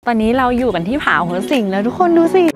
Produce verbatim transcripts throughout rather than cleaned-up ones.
ตอนนี้เราอยู่กันที่ผาหัวสิงแล้วทุกคนดูสิ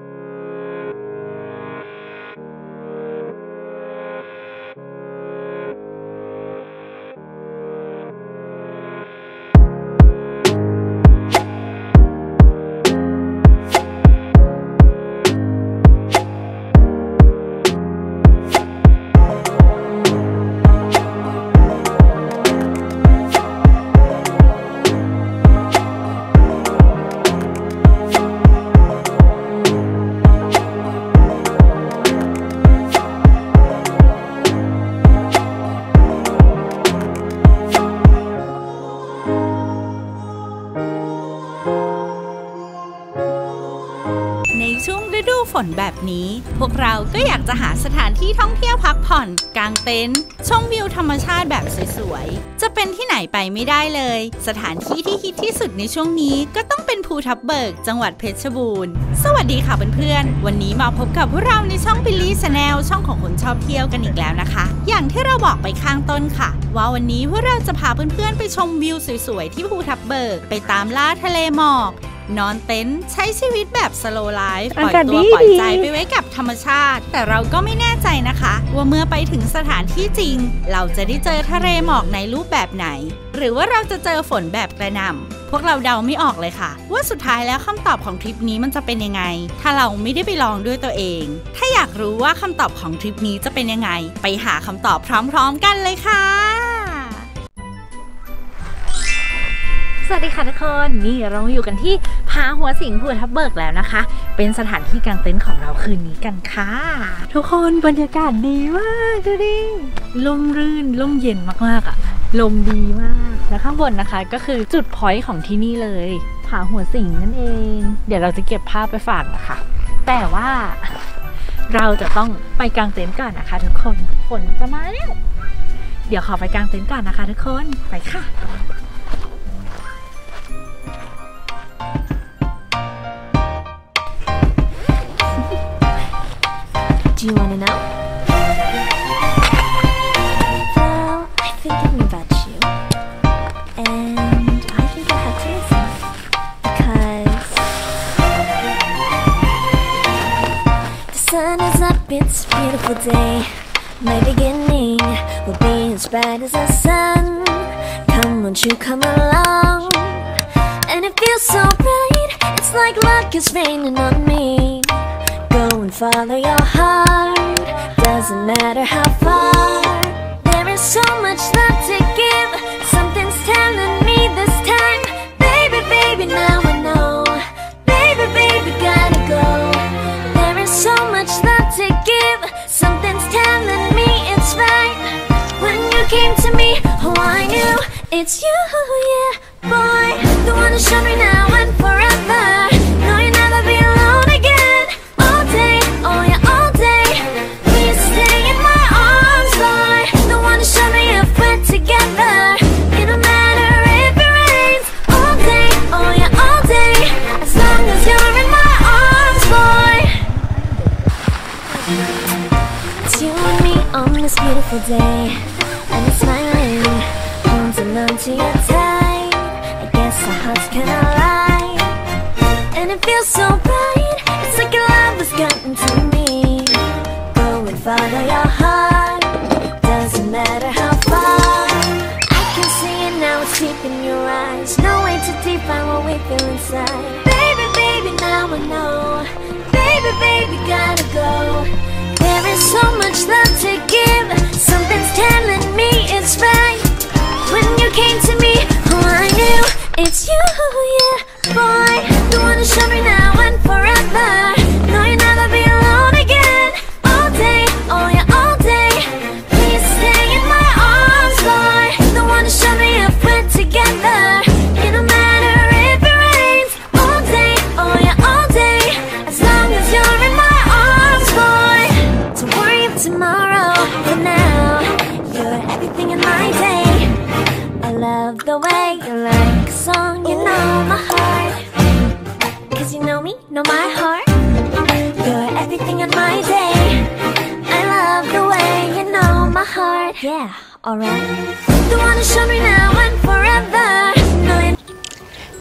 ฝนแบบนี้พวกเราก็อยากจะหาสถานที่ท่องเที่ยวพักผ่อนกางเต็นท์ชมวิวธรรมชาติแบบสวยๆจะเป็นที่ไหนไปไม่ได้เลยสถานที่ที่ฮิตที่สุดในช่วงนี้ก็ต้องเป็นภูทับเบิกจังหวัดเพชรบูรณ์สวัสดีค่ะเพื่อนๆวันนี้มาพบกับพวกเราในช่อง Billy Channel ช่องของคนชอบเที่ยวกันอีกแล้วนะคะอย่างที่เราบอกไปข้างต้นค่ะว่าวันนี้พวกเราจะพาเพื่อนๆไปชมวิวสวยๆที่ภูทับเบิกไปตามล่าทะเลหมอกนอนเต็นท์ใช้ชีวิตแบบสโลว์ไลฟ์ปล่อยตัวปล่อยใจไปไว้กับธรรมชาติแต่เราก็ไม่แน่ใจนะคะว่าเมื่อไปถึงสถานที่จริงเราจะได้เจอทะเลหมอกในรูปแบบไหนหรือว่าเราจะเจอฝนแบบกระหน่ำพวกเราเดาไม่ออกเลยค่ะว่าสุดท้ายแล้วคำตอบของทริปนี้มันจะเป็นยังไงถ้าเราไม่ได้ไปลองด้วยตัวเองถ้าอยากรู้ว่าคำตอบของทริปนี้จะเป็นยังไงไปหาคำตอบพร้อมๆกันเลยค่ะสวัสดีค่ะทุกคนนี่เราอยู่กันที่ผาหัวสิงภูทับเบิกแล้วนะคะเป็นสถานที่กางเต็นท์ของเราคืนนี้กันค่ะทุกคนบรรยากาศดีมากดูดิลมรื่นลมเย็นมากๆอ่ะลมดีมากและข้างบนนะคะก็คือจุดพอยต์ของที่นี่เลยผาหัวสิงนั่นเองเดี๋ยวเราจะเก็บภาพไปฝากนะคะแต่ว่าเราจะต้องไปกางเต็นท์ก่อนนะคะทุกคนฝนจะมาแล้วเดี๋ยวขอไปกางเต็นท์ก่อนนะคะทุกคนไปค่ะ Do you wanna know? Well, I've been thinking about you, and I think I have to listen, because the sun is up, it's a beautiful day. My beginning will be as bright as the sun. Come, won't you come along? And it feels so bright, it's like luck is raining on me.Go and follow your heart, doesn't matter how far. There is so much love to give, something's telling me this time. Baby, baby, now I know. Baby, baby, gotta go. There is so much love to give, something's telling me it's right. When you came to me, oh I knew it's you, yeah, boy. The one to show me now and forever.No, you'll never be alone again.Oh yeah, all day. Please stay in my arms, boy. The one to show me if we're together. It don't matter if it rains. All day, oh yeah, all day. As long as you're in my arms, boy. It's you and me on this beautiful day, and it's smiling, holding on to your tight. I guess our hearts can align, and it feels so bright.It's like your love has gotten to me. Go and follow your heart, doesn't matter how far. I can see it now, it's deep in your eyes. No way to define what we feel inside. Baby, baby, now I know. Baby, baby, gotta go. There is so much love to give, something's telling me it's right. When you came to me, oh I knew it's you, yeah, boy. You wanna show me now and forever.No, you'll never be alone again. All day, oh yeah, all day. Please stay in my arms, boy. The one to show me if we're together. It don't matter if it rains. All day, oh yeah, all day. As long as you're in my arms, boy. Don't worry of tomorrow, but now you're everything in my day. I love the way you like a song, you know my heart.Cause you know me, know my heart.You're everything in my day. I love the way you know my heart. Yeah, alright. The one to show me now and forever. No,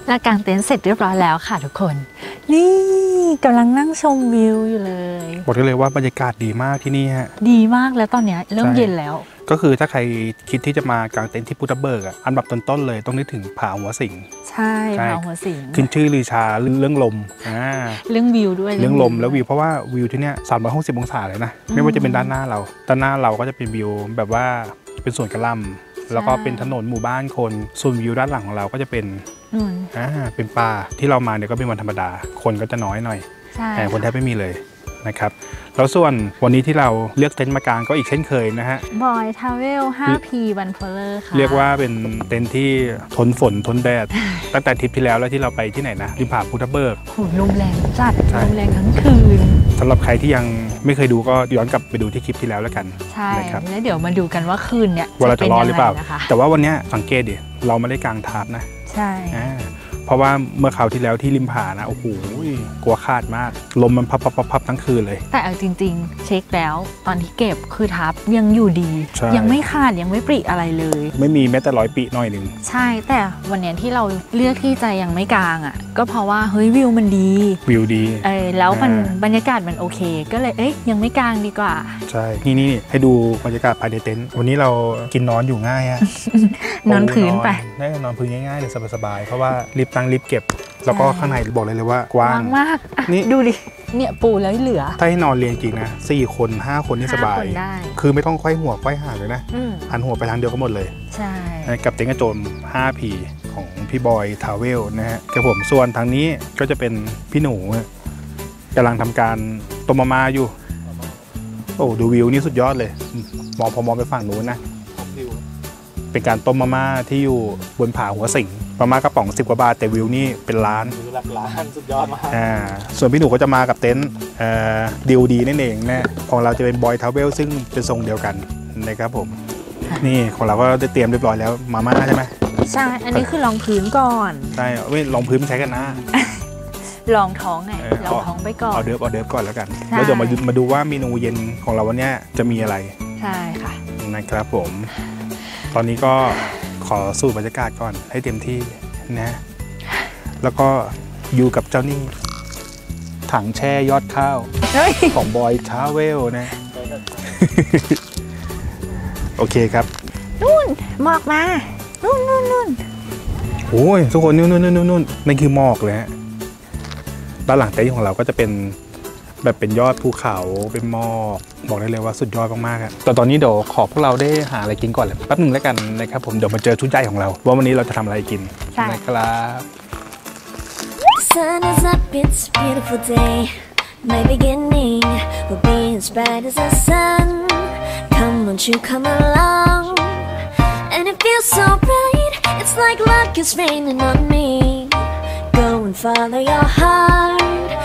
และกางเต็นท์เสร็จเรียบร้อยแล้วค่ะทุกคนนี่กำลังนั่งชมวิวอยู่เลยบอกได้เลยว่าบรรยากาศดีมากที่นี่ฮะดีมากแล้วตอนนี้เริ่มเย็นแล้วก็คือถ้าใครคิดที่จะมากางเต็นท์ที่พุทธเบิกอ่ะอันดับต้นๆเลยต้องนึกถึงผาหัวสิงใช่ผาหัวสิงขึ้นชื่อลือชาเรื่องลมอ่าเรื่องวิวด้วยเรื่องลมแล้ววิวเพราะว่าวิวที่เนี้ยสามร้อยหกสิบองศาเลยนะไม่ว่าจะเป็นด้านหน้าเราด้านหน้าเราก็จะเป็นวิวแบบว่าเป็นสวนกระหล่ำแล้วก็เป็นถนนหมู่บ้านคนส่วนวิวด้านหลังของเราก็จะเป็นอ่าเป็นป่าที่เรามาเนี่ยก็เป็นวันธรรมดาคนก็จะน้อยหน่อยแต่คนแทบไม่มีเลยนะครับแล้วส่วนวันนี้ที่เราเลือกเต็นท์มากางก็อีกเช่นเคยนะฮะบอยทราเวล ไฟว์ พี วันเพลเลอร์ค่ะเรียกว่าเป็นเต็นท์ที่ทนฝนทนแดด ตั้งแต่ทริปที่แล้วแล้วที่เราไปที่ไหนนะริมผาพุทธเบิกโหลมแรงจัดลมแรงทั้งคืนสำหรับใครที่ยังไม่เคยดูก็ย้อนกลับไปดูที่คลิปที่แล้วแล้วกันใช่แล้วเดี๋ยวมาดูกันว่าคืนเนี้ยว่าเราจะรอหรือเปล่าแต่ว่าวันนี้สังเกตดิเราไม่ได้กางทาร์ปนะใช่เพราะว่าเมื่อคราวที่แล้วที่ริมผานะโอ้โหกลัวคาดมากลมมันพับพับพับทั้งคืนเลยแต่เอาจริงๆเช็คแล้วตอนที่เก็บคือทับยังอยู่ดียังไม่ขาดยังไม่ปริอะไรเลยไม่มีแม้แต่ร้อยปีหน่อยหนึ่งใช่แต่วันนี้ที่เราเลือกที่จะยังไม่กางอ่ะก็เพราะว่าเฮ้ยวิวมันดีวิวดีเออแล้วมันบรรยากาศมันโอเคก็เลยเอ๊ยยังไม่กางดีกว่าใช่นี่นี่ให้ดูบรรยากาศภายในเต็นท์วันนี้เรากินนอนอยู่ง่ายฮะนอนพื้นไปได้นอนพื้นง่ายๆเลยสบายๆเพราะว่ารีบตั้งรีบเก็บแล้วก็ข้างในบอกเลยเลยว่ากว้างมากนี่ดูดิเนี่ยปูแล้วเหลือถ้าให้นอนเรียงจริงนะสี่คนห้าคนนี่สบายคือไม่ต้องค่อยหัวค่อยห่างเลยนะหันหัวไปทางเดียวก็หมดเลยใช่กับเต็นท์กระโจม ไฟว์ พี ของพี่บอยทราเวลนะฮะกับผมส่วนทางนี้ก็จะเป็นพี่หนูกำลังทำการต้มมาม่าอยู่โอ้ดูวิวนี่สุดยอดเลยมองพอมองไปฝั่งนู้นนะเป็นการต้มมาม่าที่อยู่บนผาหัวสิงมาม่ากระป๋องสิบกว่าบาทแต่วิวนี่เป็นล้านหลักล้านสุดยอดมากอ่าส่วนพี่หนูก็จะมากับเต็นท์ดิวดีนั่นเองนะของเราจะเป็นบอยทราเวลซึ่งเป็นทรงเดียวกันนะครับผมนี่ของเราก็ได้เตรียมเรียบร้อยแล้วมาม่าใช่ไหมใช่อันนี้คือรองพื้นก่อนใช่เว้ยรองพื้นไม่ใช้กันนะรองท้องไงรองท้องไปก่อนเอาเดิร์ฟเอาเดิร์ฟก่อนแล้วกันแล้วเดี๋ยวมามาดูว่าเมนูเย็นของเราวันนี้จะมีอะไรใช่ค่ะนะครับผมตอนนี้ก็ขอสูดบรรยากาศก่อนให้เต็มที่นะแล้วก็อยู่กับเจ้านี่ถังแช่ยอดข้าวของบอยทราเวลนะ โอเคครับนู่นหมอกมานู่นนู่นนู่นโอ้ยทุกคนนู่นนู่นนู่นนู่นนั่นคือหมอกเลยฮะด้านหลังเต็นท์ของเราก็จะเป็นแบบเป็นยอดภูเขาเป็นหมอกบอกได้เลยว่าสุดยอดมากๆครับแต่ตอนนี้เดี๋ยวขอพวกเราได้หาอะไรกินก่อนเลยแป๊บนึงแล้วกันนะครับผมเดี๋ยวมาเจอชุดใหญ่ของเราว่าวันนี้เราจะทำอะไรกินนะครับ Sun is up, it's a beautiful day. My beginning will be as bright as the sun. Come, won't you come along? And it feels so bright, it's like luck is raining on me. Go and follow your heart.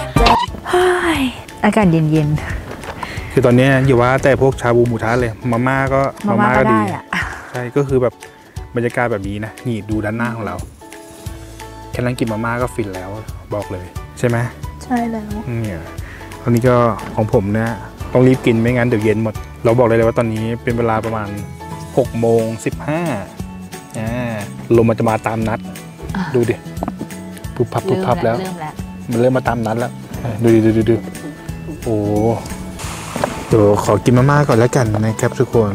อากาศเย็นๆคือตอนนี้อย่าว่าแต่พวกชาบูหมูทะเลยมาม่าก็มาม่าก็ดีใช่ก็คือแบบบรรยากาศแบบนี้นะนี่ดูด้านหน้าของเราแค่นั่งกินมาม่าก็ฟินแล้วบอกเลยใช่ไหมใช่แล้วเนี่ยตอนนี้ก็ของผมเนี่ยต้องรีบกินไม่งั้นเดี๋ยวเย็นหมดเราบอกเลยเลยว่าตอนนี้เป็นเวลาประมาณหกโมงสิบห้าอ่าลมมันจะมาตามนัดดูดิปุ๊บพับปุ๊บพับแล้วมันเริ่มมาตามนัดแล้วดูดิดูดิดูโอ้เดี๋ยวขอกินมาม่าก่อนแล้วกันนะครับทุกคน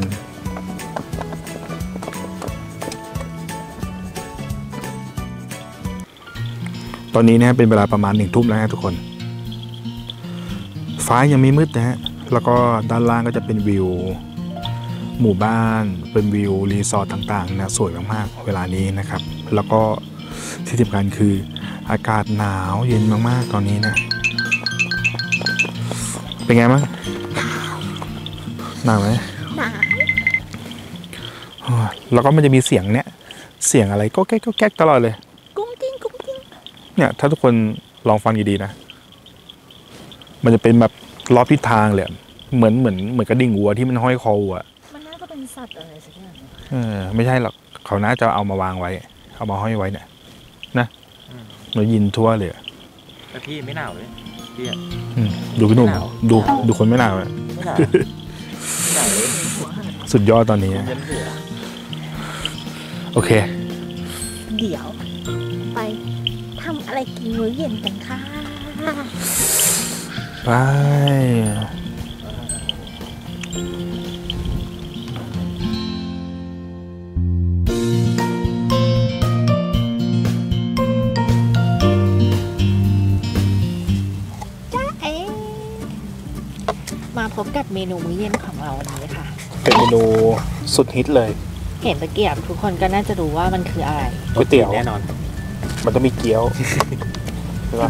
ตอนนี้นะเป็นเวลาประมาณหนึ่งทุ่มแล้วนะทุกคนฟ้ายังไม่มืดนะฮะแล้วก็ด้านล่างก็จะเป็นวิวหมู่บ้านเป็นวิวรีสอร์ทต่างๆนะสวยมากๆเวลานี้นะครับแล้วก็ที่สำคัญคืออากาศหนาวเย็นมากๆตอนนี้นะเป็นไงบ้างหนาวไหมหนาวแล้วก็มันจะมีเสียงเนี้ยเสียงอะไรก็แก๊กก็แก๊กตลอดเลยกุ้งกิ้งกุ้งกิ้งเนี่ยถ้าทุกคนลองฟังดีๆนะมันจะเป็นแบบรอบทิศทางเลยเหมือนเหมือนเหมือนกระดิ่งวัวที่มันห้อยคอวัวมันน่าจะเป็นสัตว์อะไรสักอย่างเออไม่ใช่หรอกเขาน่าจะเอามาวางไว้เอามาห้อยไว้เนี่ยนะเรายินทั่วเลยแต่พี่ไม่หนาวเลยพี่อ่ะดูพี่หนุ่มดูดูคนไม่หนาวเลยสุดยอดตอนนี้โอเคเดี๋ยวไปกินมื้อเย็นกันค่ะไปมาพบกับเมนูมื้อเย็นของเราวันนี้ค่ะเป็นเมนูสุดฮิตเลยเห็นตะเกียบทุกคนก็น่าจะรู้ว่ามันคืออะไรก๋วยเตี๋ยวแน่นอนมันต้องมีเกี๊ยวใช่ปะ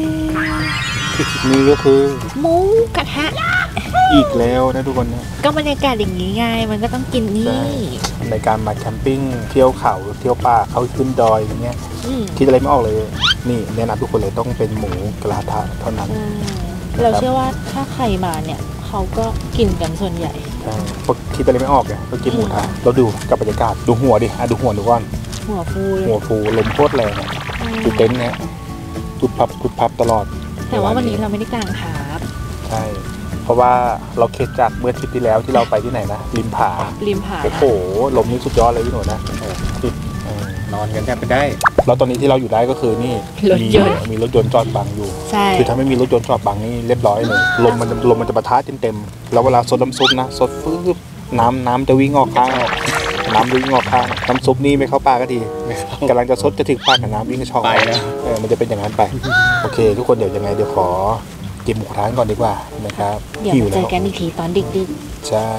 นี่ก็คือหมูกระทะอีกแล้วนะทุกคนนะก็บรรยากาศอย่างนี้ไงมันก็ต้องกินนี่ในการมาแคมปิ้งเที่ยวเขาเที่ยวป่าเขาขึ้นดอยอย่างเงี้ยคิดอะไรไม่ออกเลยนี่แนะนำทุกคนเลยต้องเป็นหมูกระทะเท่านั้นเราเชื่อว่าถ้าใครมาเนี่ยเขาก็กินกันส่วนใหญ่ใช่พอคิดอะไรไม่ออกเนี่ยก็กินหมูกระทะเราดูกับบรรยากาศดูหัวดิอ่ะดูหัวดูก้อนหัวฟูหัวฟูลมโคตรแรงดูเต็นท์เนี่ยพุดพับพุดพับตลอดแต่ว่าวันนี้เราไม่ได้กางครับใช่เพราะว่าเราเข็ดจากเมื่อทริปที่แล้วที่เราไปที่ไหนนะริมผาริมผาโอ้โหลมนี่สุดยอดเลยพี่หนูนะติดนอนกันแทบไม่ได้แล้วตอนนี้ที่เราอยู่ได้ก็คือนี่มีมีรถยนต์จอดบังอยู่ใช่คือถ้าไม่มีรถยนต์จอดบังนี่เรียบร้อยเลยลมมันลมมันจะปะทะเต็มๆแล้วเวลาซดน้ำซุปนะซดฟืบน้ำน้ำจะวิ่งออกข้างน้ำวิ่งออกข้างน้ำซุปนี่ไม่เข้าปากก็ทีกำลังจะซดจะถึงปากกับน้ำวิ่งช่องไปนะเออมันจะเป็นอย่างนั้นไปโอเคทุกคนเดี๋ยวยังไงเดี๋ยวขอกินหมูกระทะก่อนดีกว่านะครับเดี๋ยวเจอกันอีกทีตอนดึกๆใช่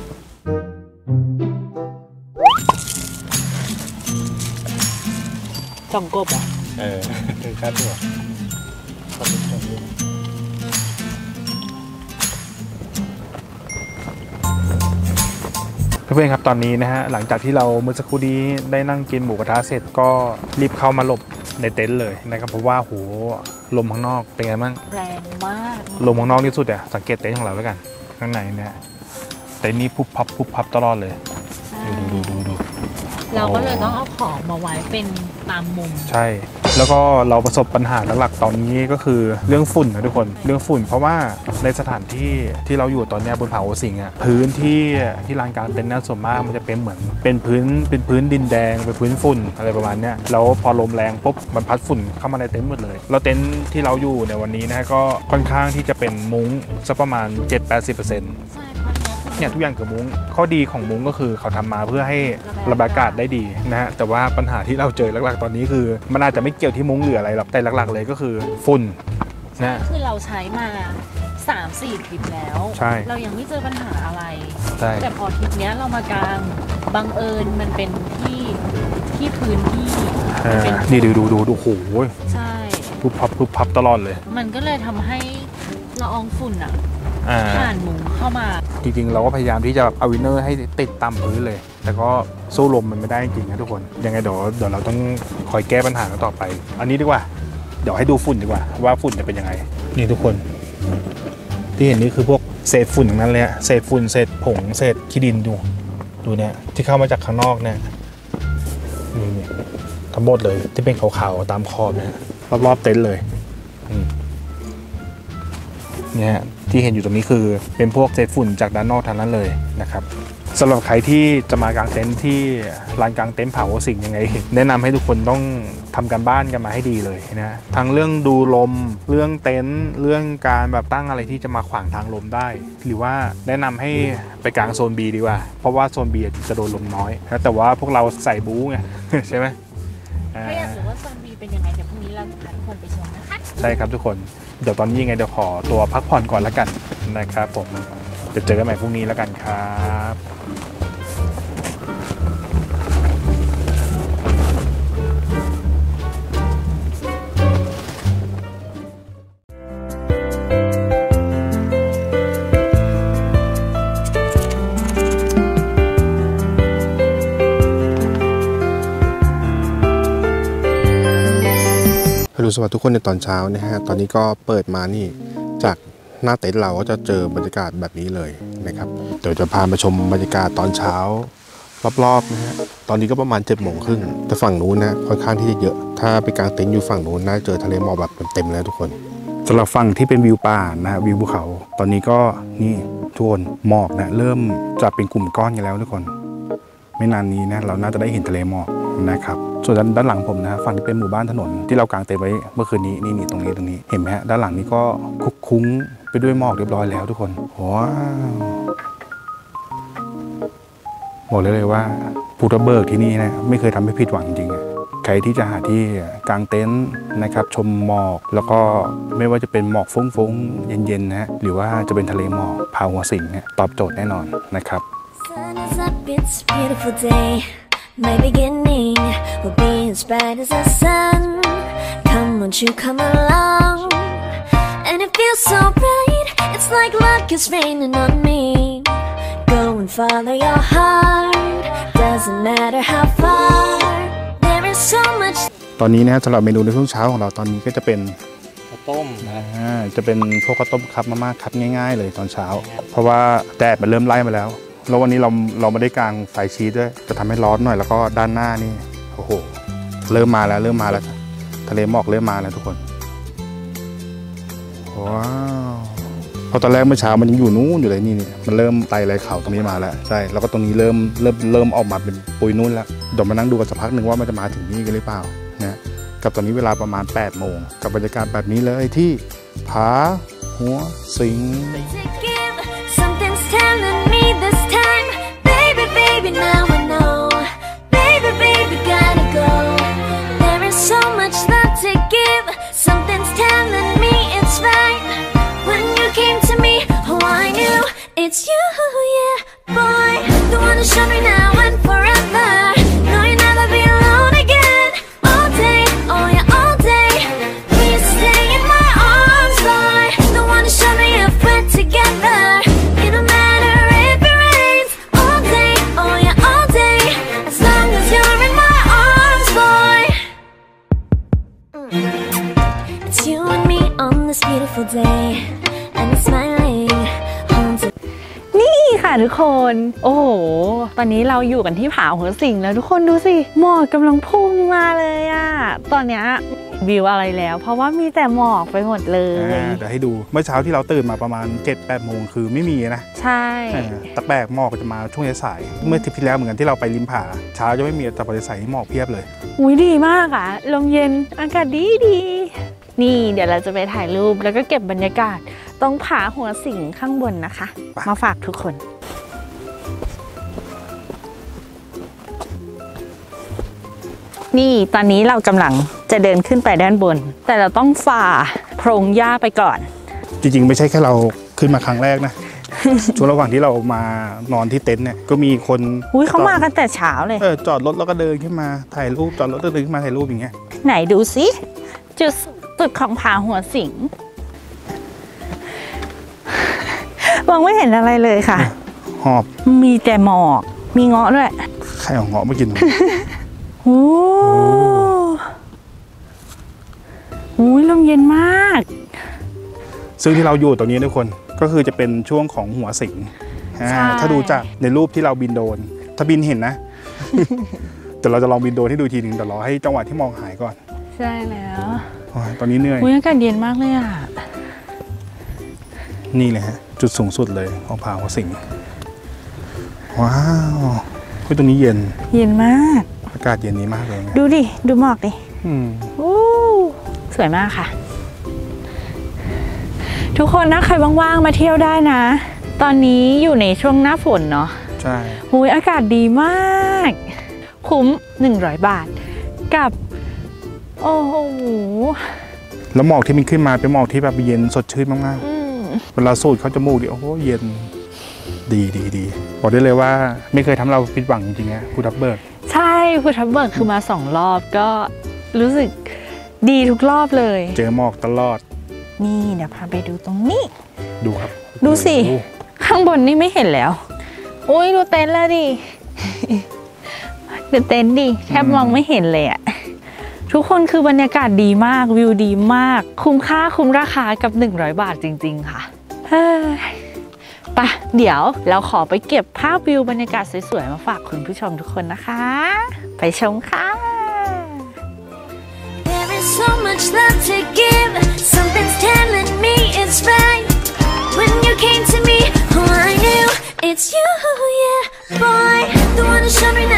จ่องกบอ่ะเออคือคาดหัวเพื่อนๆครับตอนนี้นะฮะหลังจากที่เราเมื่อสักครู่นี้ได้นั่งกินหมูกระทะเสร็จก็รีบเข้ามาหลบในเต็นท์เลยนะครับเพราะว่าโหลมข้างนอกเป็นไงบ้างแรงมากลมข้างนอกที่สุดอ่ะสังเกตเต็นท์ของเราแล้วกันข้างในเนี่ยเต็นท์นี้พุบพับพุบพับตลอดเลยดูดูดูดูเราก็เลยต้องเอาของมาไว้เป็นตามมุมใช่แล้วก็เราประสบปัญหาหลักๆตอนนี้ก็คือเรื่องฝุ่นนะทุกคนเรื่องฝุ่นเพราะว่าในสถานที่ที่เราอยู่ตอนนี้บนผาหัวสิงอ่ะพื้นที่ที่ลานกลางเต็นท์นั้นส่วนมากมันจะเป็นเหมือนเป็นพื้นเป็นพื้นดินแดงเป็นพื้นฝุ่นอะไรประมาณเนี้ยแล้วพอลมแรงปุ๊บมันพัดฝุ่นเข้ามาในเต็นท์หมดเลยแล้วเต็นท์ที่เราอยู่ในวันนี้นะก็ค่อนข้างที่จะเป็นมุ้งสักประมาณ เจ็ดถึงแปดสิบเปอร์เซ็นต์เนี่ยทุกอย่างคือมุ้งข้อดีของมุ้งก็คือเขาทำมาเพื่อให้ระบายอากาศได้ดีนะฮะแต่ว่าปัญหาที่เราเจอหลักๆตอนนี้คือมันอาจจะไม่เกี่ยวที่มุ้งหรืออะไรหรอกแต่หลักๆเลยก็คือฝุ่นนะคือเราใช้มา สามสี่ ทริปแล้วเรายังไม่เจอปัญหาอะไรแต่พอทริปนี้เรามากางบังเอิญมันเป็นที่ที่พื้นที่นี่ดูดูดูดูโอ้โหใช่พุบพับพุบพับตลอดเลยมันก็เลยทำให้ละอองฝุ่นอ่ะผ่านมุ้งเข้ามาจริงๆเราก็พยายามที่จะเอาวินเนอร์ให้ติดต่ำพื้นเลยแต่ก็สู้ลมมันไม่ได้จริงๆนะทุกคนยังไงเดี๋ยวเดี๋ยวเราต้องคอยแก้ปัญหากันต่อไปอันนี้ดีกว่าเดี๋ยวให้ดูฝุ่นดีกว่าว่าฝุ่นจะเป็นยังไงนี่ทุกคนที่เห็นนี่คือพวกเศษฝุ่นทั้งนั้นเลยเศษฝุ่นเศษผงเศษขี้ดินดูดูเนี่ยที่เข้ามาจากข้างนอกเนี่ยนี่ทั้งหมดเลยที่เป็นขาวๆตามขอบเนี่ยรอบๆเต็นท์เลยเนี่ยที่เห็นอยู่ตรงนี้คือเป็นพวกเศษฝุ่นจากด้านนอกทางนั้นเลยนะครับสำหรับใครที่จะมากางเต็นท์ที่ลานกางเต็นท์ผาหัวสิงยังไงแนะนำให้ทุกคนต้องทำการบ้านกันมาให้ดีเลยนะทั้งเรื่องดูลมเรื่องเต็นท์เรื่องการแบบตั้งอะไรที่จะมาขวางทางลมได้หรือว่าแนะนำให้ไปกางโซน B ดีกว่าเพราะว่าโซน B จะโดนลมน้อยนะแต่ว่าพวกเราใส่บู๊ไงใช่ไหมถ้าอยากรู้ว่าโซน B เป็นยังไงเดี๋ยวพรุ่งนี้เราพาทุกคนไปชมนะคะใช่ครับทุกคนเดี๋ยวตอนนี้ยังไงเดี๋ยวขอตัวพักผ่อนก่อนแล้วกันนะครับผมจะเจอกันใหม่พรุ่งนี้แล้วกันครับสวัสดีทุกคนในตอนเช้านะฮะตอนนี้ก็เปิดมานี่จากหน้าเต็นท์เราก็จะเจอบรรยากาศแบบนี้เลยนะครับเดี๋ยวจะพามาชมบรรยากาศตอนเช้ารอบๆนะฮะตอนนี้ก็ประมาณเจ็ดโมงครึ่งแต่ฝั่งนู้นนะค่อนข้างที่จะเยอะถ้าไปกางเต็นท์อยู่ฝั่งนู้นน่าเจอทะเลหมอกแบบเต็มๆเลยทุกคนสำหรับฝั่งที่เป็นวิวป่านะฮะวิวภูเขาตอนนี้ก็นี่ทุกคนหมอกนะเริ่มจะเป็นกลุ่มก้อนกันแล้วทุกคนไม่นานนี้นะเราน่าจะได้เห็นทะเลหมอกนะครับส่วนด้านด้านหลังผมนะฝั่งที่เป็นหมู่บ้านถนนที่เรากางเต็นท์ไว้เมื่อคืนนี้นี่นี่ตรงนี้ตรงนี้เห็นไหมฮะด้านหลังนี้ก็คุกคุ้งไปด้วยหมอกเรียบร้อยแล้วทุกคนว้าวบอกเลยเลยว่าภูทับเบิกที่นี่นะไม่เคยทำให้ผิดหวังจริงๆใครที่จะหาที่กางเต็นท์นะครับชมหมอกแล้วก็ไม่ว่าจะเป็นหมอกฟุ้งๆเย็นๆนะหรือว่าจะเป็นทะเลหมอกผาหัวสิงเนี่ยตอบโจทย์แน่นอนนะครับ Sun is up, it's a beautiful day. My beginning will be as bright as the sun. Come, won't you come along? And it feels so bright, it's like luck is raining on me. Go and follow your heart, doesn't matter how far. There is so much. ตอนนี้นะสำหรับเมนูในช่วงเช้าของเราตอนนี้ก็จะเป็นข้าวต้มนะอ่าจะเป็นพวกข้าวต้มคับมาม่าคับง่ายๆเลยตอนเช้า เพราะว่าแดดมันเริ่มไล่มาแล้วแล้ววันนี้เราเราไม่ได้กางไฟชีสด้วยจะทำให้ร้อนหน่อยแล้วก็ด้านหน้านี่โอ้โหเริ่มมาแล้วเริ่มมาแล้วทะเลหมอกเริ่มมาแล้วทุกคนว้าวพอตอนแรกเมื่อเช้ามันยังอยู่นู้นอยู่เลยนี่นี่มันเริ่มไต่ไรเขาตรงนี้มาแล้วใช่แล้วก็ตรงนี้เริ่มเริ่มเริ่มออกมาเป็นปุยนุ่นแล้วเดี๋ยวมานั่งดูกันสักพักหนึ่งว่ามันจะมาถึงนี่กันหรือเปล่านะกับตอนนี้เวลาประมาณแปดโมงกับบรรยากาศแบบนี้เลยที่ผาหัวสิง To give, something's telling me this time. Baby, baby, now I know. Baby, baby, gotta go. There is so much love to give. Something's telling me it's right. When you came to me, oh, I knew it's you, yeah, boy. The one to show me now and forever. No, you'll never be alone again. All day, oh yeah, all day. Please stay in my arms, boy. The one to show me if we're together. It don't matter if it rains. All day, oh yeah, all day. As long as you're in my arms, boy. Mm. It's you and me on this beautiful day, and it's smiling home to. นี่ค่ะทุกคนโอ้โหตอนนี้เราอยู่กันที่ผาหัวสิงแล้วทุกคนดูสิหมอกกำลังพุ่งมาเลยอะตอนเนี้ยวิวอะไรแล้ว เพราะว่ามีแต่หมอกไปหมดเลยอ่าเดี๋ยวให้ดูเมื่อเช้าที่เราตื่นมาประมาณ เจ็ดแปดโมงคือไม่มีนะใช่อ่าตะแบกหมอกจะมาช่วงสายๆเมื่อทริปที่แล้วเหมือนกันที่เราไปริมผาเช้าจะไม่มีแต่พอสายหมอกเพียบเลยอุ้ยดีมากอะลมเย็นอากาศดีดีนี่เดี๋ยวเราจะไปถ่ายรูปแล้วก็เก็บบรรยากาศตรงผาหัวสิงข้างบนนะคะ มาฝากทุกคนนี่ตอนนี้เรากำลังจะเดินขึ้นไปด้านบนแต่เราต้องฝ่าโพรงหญ้าไปก่อนจริงๆไม่ใช่แค่เราขึ้นมาครั้งแรกนะ ช่วงระหว่างที่เรามานอนที่เต็นท์เนี่ยก็มีคนอุ้ยเขามากันแต่เช้าเลยเออจอดรถแล้วก็เดินขึ้นมาถ่ายรูปจอดรถแล้วเดินขึ้นมาถ่ายรูปอย่างเงี้ยไหนดูสิจุดสุดของผาหัวสิงมองไม่เห็นอะไรเลยค่ะหอบมีแต่หมอกมีเงาะด้วยใครเอาเงาะมากินโอ้โหลมเย็นมากซึ่งที่เราอยู่ตรงนี้ทุกคนก็คือจะเป็นช่วงของหัวสิงอ่าถ้าดูจากในรูปที่เราบินโดรนถ้าบินเห็นนะ แต่เราจะลองบินโดรนให้ดูทีหนึ่งแต่รอให้จังหวะที่มองหายก่อนใช่แล้วโอ้ยตอนนี้เหนื่อยอุ้ยอากาศเย็นมากเลยอ่ะนี่เลยฮะจุดสูงสุดเลยของผาหัวสิงว้าวเฮ้ยตรงนี้เย็นเย็นมากอากาศเย็นนี้มากเลยนะดูดิดูหมอกดิอืมโอ้สวยมากค่ะ ทุกคนนะใครว่างๆมาเที่ยวได้นะ ตอนนี้อยู่ในช่วงหน้าฝนเนาะใช่หุยอากาศดีมาก คุ้มหนึ่งร้อยบาท กับโอ้โหแล้วหมอกที่มันขึ้นมาเป็นหมอกที่แบบเย็นสดชื่นมากอืมๆเวลาสูดเข้าจมูกดิโอ้โหเย็นดีดีดีบอกได้เลยว่าไม่เคยทำเราผิดหวังจริงๆนะภูทับเบิกใช่ภูทับเบิกคือมาสองรอบก็รู้สึกดีทุกรอบเลยเจอหมอกตลอดนี่เดี๋ยวพาไปดูตรงนี้ดูครับดูสิโอ้โหข้างบนนี่ไม่เห็นแล้ว อุ้ยดูเต็นท์แล้วดิ ดูเต็นท์ดิแทบมองไม่เห็นเลยอะทุกคนคือบรรยากาศดีมากวิวดีมาก คุ้มค่าคุ้มราคากับหนึ่งร้อยบาทจริงๆค่ะเฮ้ยไปเดี๋ยวเราขอไปเก็บภาพวิวบรรยากาศสวยๆมาฝากคุณผู้ชมทุกคนนะคะ ไปชมค่ะ There is so much love to give. Something's telling me it's right. When you came to me, oh, I knew it's you, yeah, boy. The one to show me now.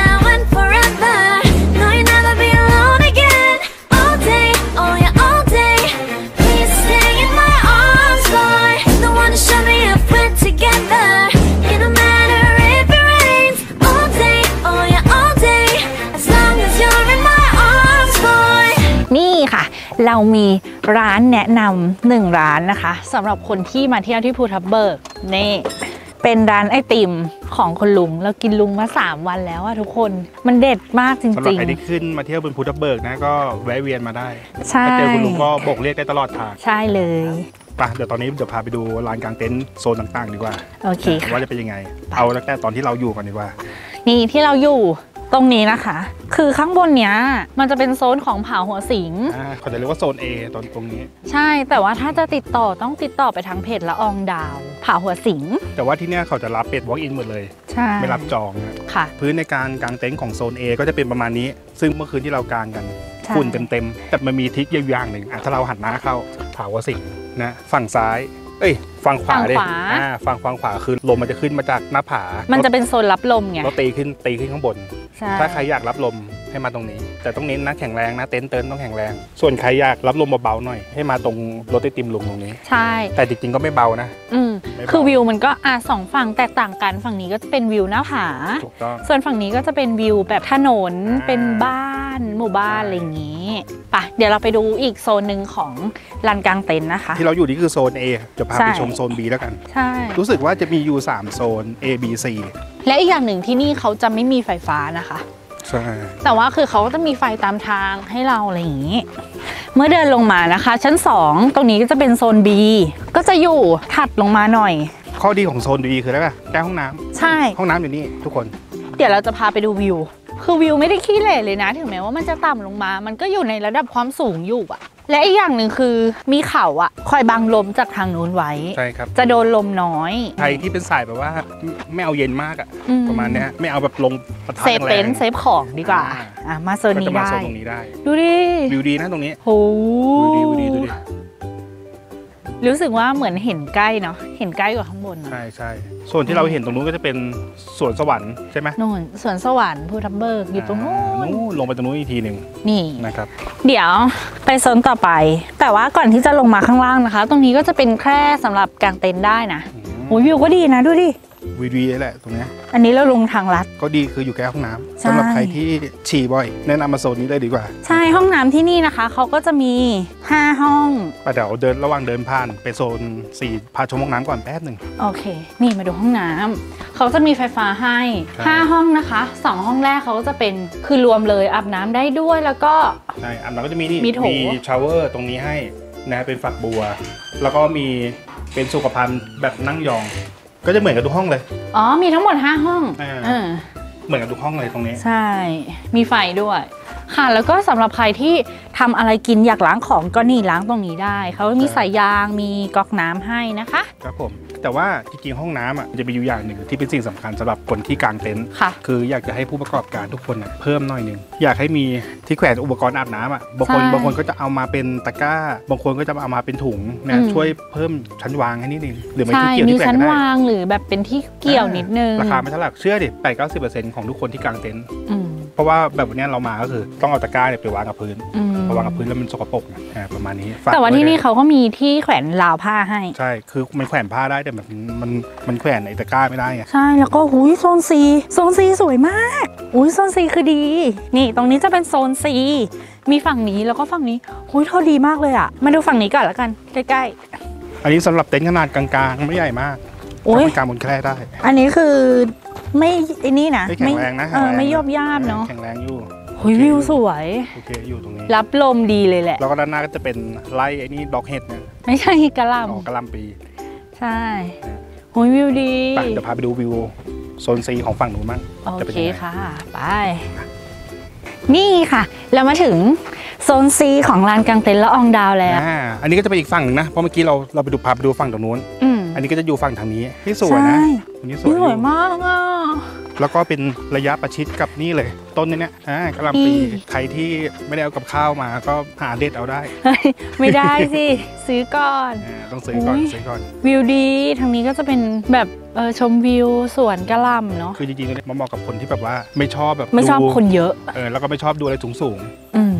เรามีร้านแนะนำหนึ่งร้านนะคะสำหรับคนที่มาเที่ยวที่ภูทับเบิกนี่เป็นร้านไอติมของคุณลุงเรากินลุงมาสามวันแล้วอะทุกคนมันเด็ดมากจริงๆสำหรับใครที่ขึ้นมาเที่ยวบนภูทับเบิกนะก็แวะเวียนมาได้ใช่ถ้าเจอคุณลุงก็โบกเรียกได้ตลอดทางใช่เลยไปเดี๋ยวตอนนี้เดี๋ยวพาไปดูลานกางเต็นท์โซนต่างๆดีกว่าโอเคค่ะว่าจะเป็นยังไงเอาตั้งแต่ตอนที่เราอยู่ก่อนดีกว่านี่ที่เราอยู่ตรงนี้นะคะคือข้างบนเนี้ยมันจะเป็นโซนของผาหัวสิงอ่าเขาจะเรียกว่าโซน A ตอนตรงนี้ใช่แต่ว่าถ้าจะติดต่อต้องติดต่อไปทางเพจละอองดาวผาหัวสิงแต่ว่าที่เนี้ยเขาจะรับเป็ด walk in หมดเลยใช่ไม่รับจองนะค่ะพื้นในการกางเต็นท์ของโซน A ก็จะเป็นประมาณนี้ซึ่งเมื่อคืนที่เรากางกันฝุ่นเต็มๆแต่มันมีทริคอย่างหนึ่งถ้าเราหันหน้าเข้าผาหัวสิงนะฝั่งซ้ายเอ้ยฝั่งขวาเลยอ่าฝั่งฝั่งขวาคือลมมันจะขึ้นมาจากหน้าผามันจะเป็นโซนรับลมไงเราตีขึ้นตีขึ้นข้างบนถ้าใครอยากรับลมให้มาตรงนี้แต่ต้องเน้นนะแข็งแรงนะเต็นท์เต็นท์ต้องแข็งแรงส่วนใครอยากรับลมเบาๆหน่อยให้มาตรงรถไอติมลุงตรงนี้ใช่แต่จริงๆก็ไม่เบานะอืมคือวิวมันก็อ่ะสองฝั่งแตกต่างกันฝั่งนี้ก็จะเป็นวิวหน้าผาถูกต้องส่วนฝั่งนี้ก็จะเป็นวิวแบบถนนเป็นบ้านหมู่บ้านอะไรอย่างนี้ไปเดี๋ยวเราไปดูอีกโซนหนึ่งของลานกลางเต็นท์นะคะที่เราอยู่นี่คือโซน A จะพาไปชมโซน B แล้วกันใช่รู้สึกว่าจะมีอยู่สามโซน A B C และอีกอย่างหนึ่งที่นี่เขาจะไม่มีไฟฟ้านะคะใช่แต่ว่าคือเขาก็จะมีไฟตามทางให้เราอะไรอย่างนี้เมื่อเดินลงมานะคะชั้นสองตรงนี้ก็จะเป็นโซน B ก็จะอยู่ถัดลงมาหน่อยข้อดีของโซน B คืออะไรป่ะแก้ห้องน้ำใช่ห้องน้ำอยู่นี่ทุกคนเดี๋ยวเราจะพาไปดูวิวคือวิวไม่ได้ขี้เหร่เลยนะถึงแม้ว่ามันจะต่ำลงมามันก็อยู่ในระดับความสูงอยู่อะและอีกอย่างหนึ่งคือมีเขาอะคอยบังลมจากทางนู้นไว้ใช่ครับจะโดนลมน้อยใครที่เป็นสายแบบว่าไม่เอาเย็นมากอะประมาณนี้ไม่เอาแบบลงปะทะแรงเซฟเต็นท์เซฟของดีกว่าอ่ะมาโซนนี้ได้ดูดิวิวดีนะตรงนี้โอ้วิวดีวิวดีดูดิรู้สึกว่าเหมือนเห็นใกล้เนาะเห็นใกล้กว่าข้างบนใช่ใช่ส่วนที่เราเห็นตรงนู้นก็จะเป็นสวนสวรรค์ใช่ไหมนู่นสวนสวรรค์ภูทับเบิกอยู่ตรงนู้นนู้นลงไปตรงนู้นอีกทีหนึ่งนี่นะครับเดี๋ยวไปโซนต่อไปแต่ว่าก่อนที่จะลงมาข้างล่างนะคะตรงนี้ก็จะเป็นแค่สำหรับกางเต็นท์ได้นะโอ้วิวก็ดีนะดูดิวิวดีแหละตรงนี้อันนี้เราลงทางลัดก็ดีคืออยู่ใกล้ห้องน้ำสำหรับใครที่ฉี่บ่อยแนะนำมาโซนนี้เลยดีกว่าใช่ห้องน้ำที่นี่นะคะเขาก็จะมีห้าห้องเดี๋ยวเดินระหว่างเดินผ่านไปโซนสี่พาชมห้องน้ำก่อนแป๊บหนึ่งโอเคนี่มาดูห้องน้ำเขาจะมีไฟฟ้าให้ห้าห้องนะคะสองห้องแรกเขาก็จะเป็นคือรวมเลยอาบน้ำได้ด้วยแล้วก็ใช่อาบน้ำก็จะมีนี่มีชาวเวอร์ตรงนี้ให้นะเป็นฝักบัวแล้วก็มีเป็นสุขภัณฑ์แบบนั่งยองก็จะเหมือนกับทุกห้องเลยอ๋อมีทั้งหมดห้าห้องอ่าเหมือนกับทุกห้องเลยตรงนี้ใช่มีไฟด้วยค่ะแล้วก็สำหรับใครที่ทำอะไรกินอยากล้างของก็นี่ล้างตรงนี้ได้เขามีสายยางมีก๊อกน้ำให้นะคะครับผมแต่ว่าจริงๆห้องน้ำอ่ะจะมีอยู่อย่างหนึ่งที่เป็นสิ่งสำคัญสำหรับคนที่กางเต็นท์คืออยากจะให้ผู้ประกอบการทุกคนเพิ่มหน่อยหนึ่งอยากให้มีที่แขวนอุปกรณ์อาบน้ำอ่ะบางคนบางคนก็จะเอามาเป็นตะกร้าบางคนก็จะเอามาเป็นถุงนะช่วยเพิ่มชั้นวางให้นิดนึงหรือไม่ที่เกี่ยวที่แขวนได้มีชั้นวางหรือแบบเป็นที่เกี่ยวนิดนึงราคาไม่เท่าไหร่เชื่อดิแปดเก้าสิบเปอร์เซ็นต์ของทุกคนที่กางเต็นท์เพราะว่าแบบนี้เรามาก็คือต้องเอาตะกร้าเนี่ยไปวางกับพื้นพอวางกับพื้นแล้วมันสกปรกนะประมาณนี้แต่ว่าที่นี่เขาก็มีที่แขวนราวผ้าให้ใช่คือมันแขวนผ้าได้แต่มันมันมันแขวนไอ้ตะกร้าไม่ได้ไงใช่แล้วก็หุยโซนซีโซนซีสวยมากอุ้ยโซนซีคือดีนี่ตรงนี้จะเป็นโซนซีมีฝั่งนี้แล้วก็ฝั่งนี้หุยเท่าดีมากเลยอ่ะมาดูฝั่งนี้ก่อนแล้วกันใกล้ๆอันนี้สำหรับเต็นท์ขนาดกลางๆไม่ใหญ่มากเป็นกลางบนแคร่ได้อันนี้คือไม่ไอ้นี่นะไม่แข็งแรงนะเออไม่ยบย่ามเนาะแข็งแรงอยู่หุยวิวสวยโอเคอยู่ตรงนี้รับลมดีเลยแหละแล้วก็ด้านหน้าก็จะเป็นไร่ไอ้นี่ดอกเห็ดเนี่ยไม่ใช่กระลำอ๋อกระลำปีใช่หุยวิวดีไปเดี๋ยวพาไปดูวิวโซนซีของฝั่งนู้นบ้างโอเคค่ะไปนี่ค่ะเรามาถึงโซนซีของลานกางเต็นท์ละอองดาวแล้วอ่าอันนี้ก็จะเป็นอีกฝั่งหนึ่งนะเพราะเมื่อกี้เราเราไปดูพาไปดูฝั่งตรงนู้นอันนี้ก็จะอยู่ฝั่งทางนี้ที่สวยนะตรงนี้สวยสวยมากอ่ะแล้วก็เป็นระยะประชิดกับนี่เลยต้นนี้เนี่ยอ่ากระลำปีใครที่ไม่ได้เอากับข้าวมาก็หาเด็ดเอาได้ไม่ได้สิซื้อก่อนต้องซื้อก่อนซื้อก่อนวิวดีทางนี้ก็จะเป็นแบบเออชมวิวสวนกระลำเนาะคือจริงๆมันเหมาะกับคนที่แบบว่าไม่ชอบแบบไม่ชอบคนเยอะเออแล้วก็ไม่ชอบดูอะไรสูงสูงอืม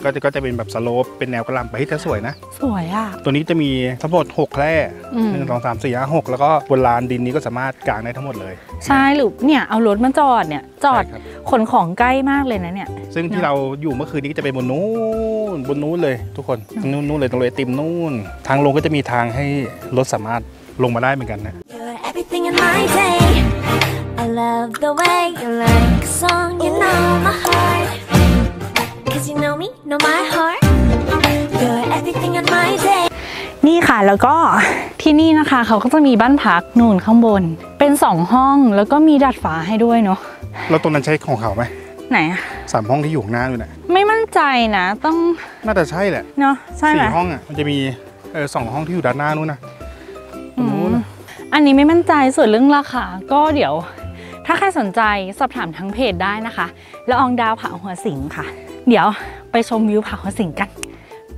ก็จะก็จะเป็นแบบสโลปเป็นแนวกระหล่ำไปที่จะสวยนะสวยอ่ะตัวนี้จะมีทั้งหมดหกแคร่อืมหนึ่งสองสามสี่ห้าหกแล้วก็บนลานดินนี้ก็สามารถกางได้ทั้งหมดเลยใช่หรือเนี่ยเอารถมาจอดเนี่ยจอดใช่ครับขนของใกล้มากเลยนะเนี่ยซึ่งที่เราอยู่เมื่อคืนนี้ก็จะเป็นบนนู้นบนนู้นเลยทุกคนนู้นนู้นเลยตรงเลยติมนู้นทางลงก็จะมีทางให้รถสามารถลงมาได้เหมือนกันนะ You're everything in my day. I love the way you like a song, you know my heart. Cause you know me, know my heart. You're everything in my day. นี่ค่ะแล้วก็ที่นี่นะคะเขาก็จะมีบ้านพักนู่นข้างบน เป็นสองห้องแล้วก็มีดาดฟ้าให้ด้วยเนาะแล้วตรงนั้นใช่ของเขาไหมไหนอะสามห้องที่อยู่ข้างหน้าด้วยนะไม่มั่นใจนะต้องน่าจะใช่แหละเนาะใช่ไหมสี่ห้องอ่ะมันจะมีเออสองห้องที่อยู่ด้านหน้านู้นนะตรงนู้นนะอันนี้ไม่มั่นใจส่วนเรื่องราคาก็เดี๋ยว ถ้าใครสนใจสอบถามทางเพจได้นะคะละอองดาวผาหัวสิงค่ะ เดี๋ยวไปชมวิวผาหัวสิงกันไป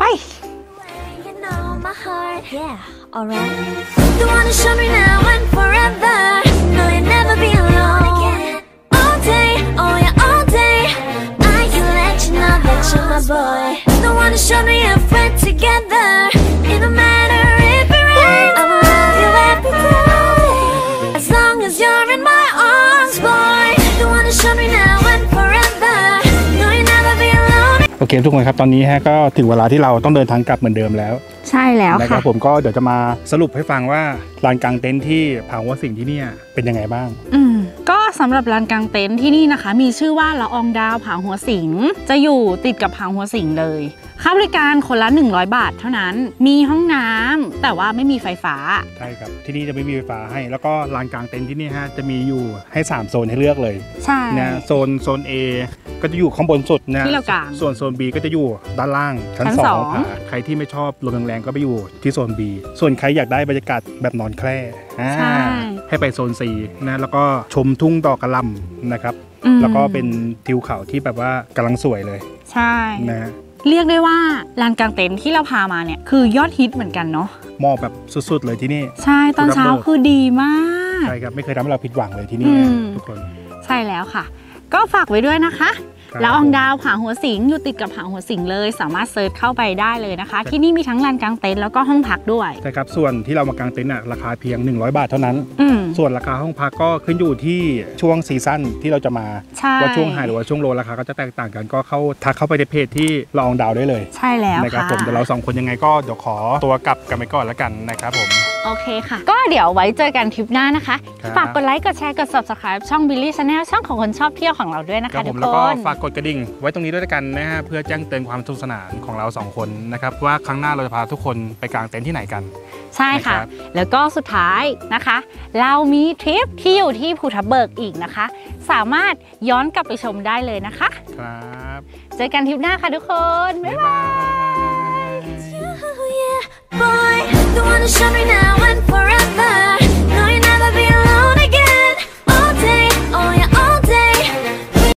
You know my heart. Yeah, alright. You wanna show me now and forever. No, you'll never be alone again. All day, oh yeah, all day. I can let you know that you're my boy. You wanna show me if we're together. It don't matter if it rains. I'ma love you every day. As long as you're in my arms, boy. You wanna show me now and forever. No, you'll never be alone. โอเคทุกคนครับตอนนี้ฮะก็ถึงเวลาที่เราต้องเดินทางกลับเหมือนเดิมแล้วใช่แล้วนะคค่ะรับผมก็เดี๋ยวจะมาสรุปให้ฟังว่าลานกลางเต็นท์ที่ผาหัวสิงที่เนี่ยเป็นยังไงบ้างอืมก็สำหรับลานกลางเต็นท์ที่นี่นะคะ มีชื่อว่าละอองดาวผาหัวสิงจะอยู่ติดกับผาหัวสิงเลยค่าบริการคนละหนึ่งร้อยบาทเท่านั้นมีห้องน้ำแต่ว่าไม่มีไฟฟ้าใช่ครับที่นี่จะไม่มีไฟฟ้าให้ แล้วก็ลานกลางเต็นท์ที่นี่ฮะจะมีอยู่ให้สามโซนให้เลือกเลยใช่นะโซนโซน A ก็จะอยู่ข้างบนสุดนะที่เรากางส่วนโซน B ก็จะอยู่ด้านล่างชั้นชั้นสสออง งของผาใครที่ไม่ชอบลมแรงๆก็ไปอยู่ที่โซน B ส่วนใครอยากได้บรรยากาศแบบนอนแคร่อ่าใช่ให้ไปโซน C นะแล้วก็ชมทุ่งดอกกระหลำนะครับอืมแล้วก็เป็นทิวเขาที่แบบว่ากำลังสวยเลยใช่นะฮะเรียกได้ว่าลานกลางเต็นท์ที่เราพามาเนี่ยคือยอดฮิตเหมือนกันเนาะเหมาะแบบสุดๆเลยที่นี่ใช่ตอนเช้าคือดีมากใช่ครับไม่เคยทำให้เราผิดหวังเลยที่นี่อืนะมทุกคนใช่แล้วค่ะ ก็ฝากไว้ด้วยนะคะครับแล้วอองดาวผาหัวสิงอยู่ติดกับผาหัวสิงเลย สามารถเซิร์ชเข้าไปได้เลยนะคะ ที่นี่มีทั้งลานกลางเต็นท์แล้วก็ห้องพักด้วยใช่ครับส่วนที่เรามากางเต็นท์น่ะราคาเพียงหนึ่งร้อยบาทเท่านั้นอืมส่วนราคาห้องพักก็ขึ้นอยู่ที่ช่วงซีซั่นที่เราจะมาใช่ว่าช่วงไฮหรือว่าช่วงโลราคาก็จะแตกต่างกันก็เข้าทักเข้าไปในเพจที่ละอองดาวได้เลยใช่แล้วนะครับค่ะผมเดี๋ยวเราสองคนยังไงก็เดี๋ยวขอตัวกลับกันไปก่อนแล้วกันนะครับผมโอเคค่ะ ก็เดี๋ยวไว้เจอกันทริปหน้านะคะครับฝากกดไลค์กดแชร์กด ซับสไครบ์ ช่อง Billy Channel ช่องของคนชอบเที่ยวของเราด้วยนะครัคะบผทุมกแล้วคก็นฝากกดกระดิ่งไว้ตรงนี้ด้วยกันนะฮะเพื่อแจ้งเตือนความสนุกสนานของเราสองคนนะครับว่าครั้งหน้าเราจะพาทุกคนไปกางเต็นท์ที่ไหนกันใช่ค่ะนะครับแล้วก็สุดท้ายนะคะ เรามีทริปที่อยู่ที่ภูทับเบิกอีกนะคะ สามารถย้อนกลับไปชมได้เลยนะคะครับเจอกันทริปหน้าค่ะทุกคน บ๊ายบายบ๊ายบาย Oh yeah, boy. You wanna show me now and forever.